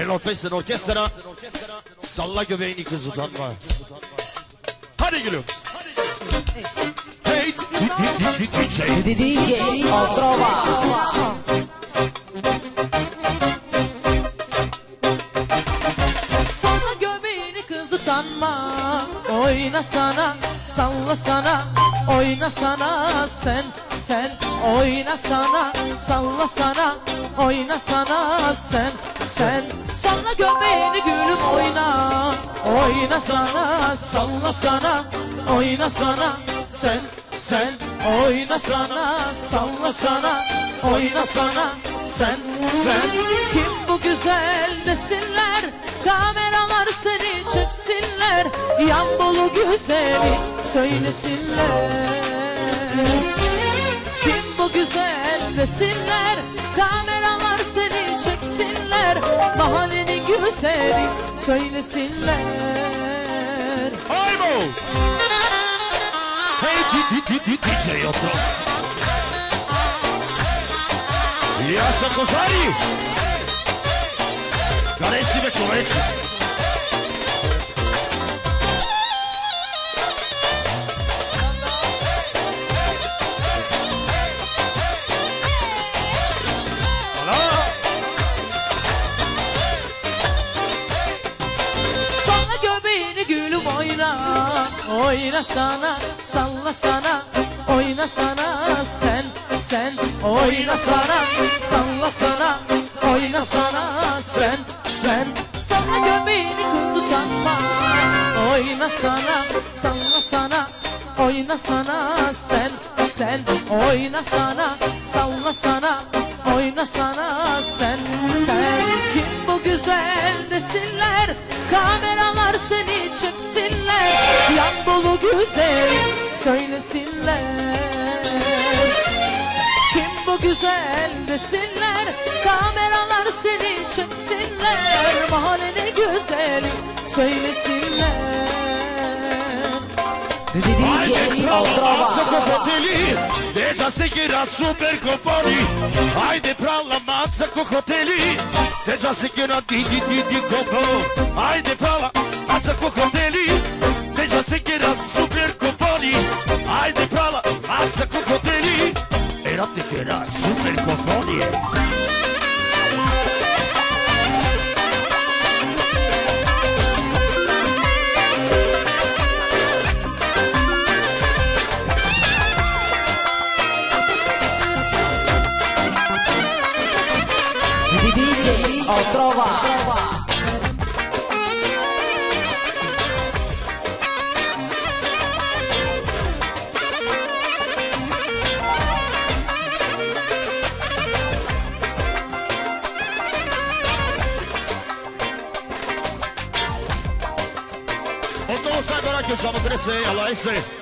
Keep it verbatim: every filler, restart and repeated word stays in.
Elotfest'in orkestra. Salla göbeğini kız utanma. Hadi gülüm. Hey D J Otrova. Salla göbeğini kız utanma. Oyna sana, salla sana, oyna sana sen, sen oyna sana, salla sana, oyna sana sen, sen salla göbeğini gülüm oyna, oyna sana, salla sana, oyna sana sen, sen oyna sana, salla sana, oyna sana sen, sen kim bu güzel desinler, kameralar seni çeksinler, yan dolu güzeli söylesinler. Kim bu güzel desinler, kameralar seni çeksinler, mahallenin güzeli söylesinler. Haybo! Hey D J Otrova. Jasna Kozari. Careci me čoveče. Salla göbeğini gülüm oyna, oyna sana, salla sana, oyna sana sen, sen oyna sana, salla sana, oyna sana sen, sen salla göbeğini kız utanma, oyna sana, salla sana, oyna sana sen, sen oyna sana, salla sana, oyna sana sen, sen kim bu güzel desinler, kameralar seni çeksinler, yan dolu güzel söylesinler. Kim bu güzel desinler, kameralar seni çeksinler, mahallenin güzeli söylesinler. D J Otrova. Deja se gira super componi. Ajde prala maca ko hoteli. Deja se gira di di di di copo. Ajde prala maca ko hoteli. Deja se gira super componi. Ajde prala maca ko hoteli. Era te gira super componi. D J Otrova. Otto sai agora che il giorno cresce alla S.